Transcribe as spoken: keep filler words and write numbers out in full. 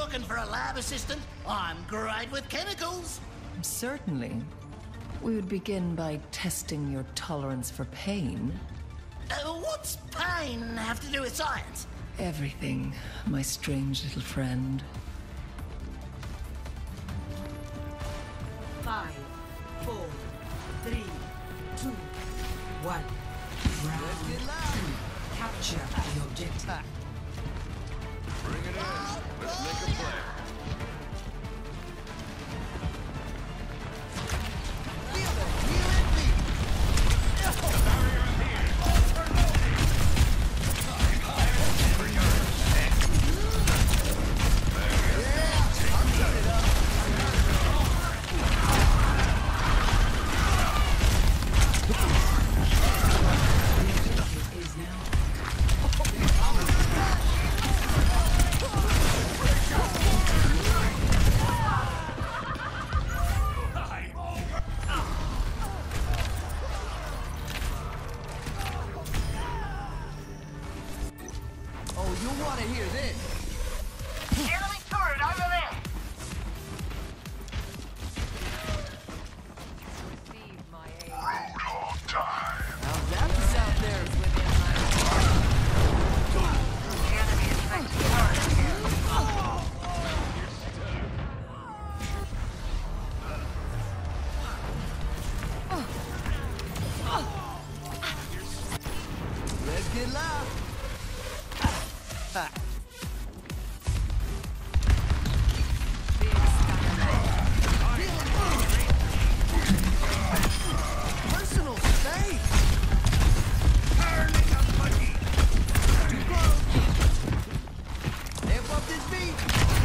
looking for a lab assistant, I'm great with chemicals. Certainly. We would begin by testing your tolerance for pain. Uh, what's pain have to do with science? Everything, my strange little friend. Five, four, three, two, one. Round two. Capture the objective. Bring it in. Let's make a play. You'll want to hear this. Enemy turret over there! Roadhog time. How's that for South there? The enemy is making turret here. Let's get loud. Ha. Personal space. Turning a buggy. Too close. Amp up this beat.